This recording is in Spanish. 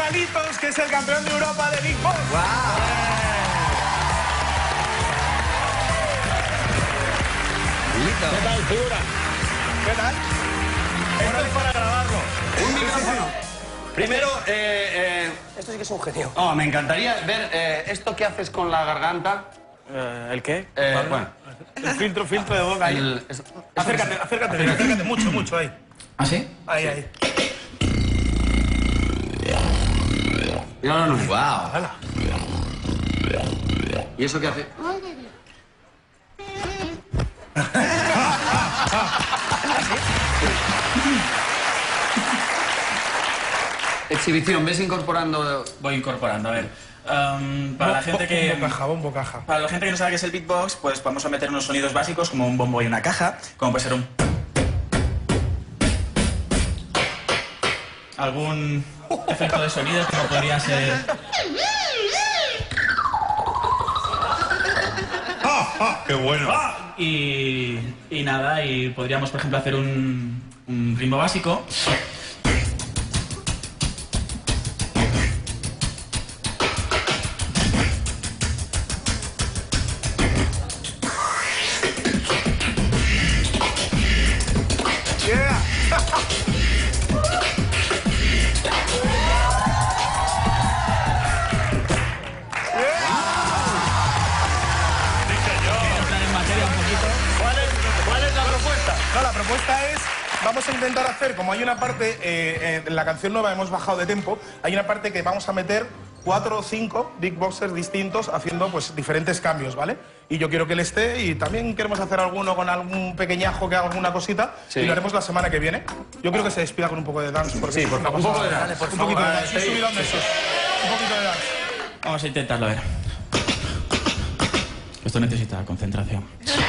Carlitos, que es el campeón de Europa de Big Boss. ¡Wow! ¿Qué tal, figura? ¿Qué tal? Esto es para grabarlo. Un micrófono. Primero, Esto sí que es un genio. oh, me encantaría ver esto que haces con la garganta. ¿El qué? Bueno, El filtro de boca ahí. Acércate, mucho ahí. ¿Ah, sí? Ahí. No. ¡Wow! ¿Y eso qué hace? Exhibición, ¿ves incorporando? Voy incorporando, a ver. Para la gente que... Bombo caja. Para la gente que no sabe qué es el beatbox, pues vamos a meter unos sonidos básicos como un bombo y una caja, como puede ser un... algún efecto de sonido, como podría ser... ¡Qué bueno! Y nada, y podríamos, por ejemplo, hacer un ritmo básico. Yeah. ¿Cuál es la propuesta? No, la propuesta es, vamos a intentar hacer, como hay una parte, en la canción nueva hemos bajado de tempo, hay una parte que vamos a meter 4 o 5 big boxers distintos haciendo pues diferentes cambios, ¿vale? Y yo quiero que él esté y también queremos hacer alguno con algún pequeñajo que haga alguna cosita y lo haremos la semana que viene. Yo creo que se despida con un poco de dance. Porque Sí, por favor, un poco de dance. Un poquito de dance. Un subidón de esos. Un poquito de dance. Vamos a intentarlo, a ver. Esto necesita concentración.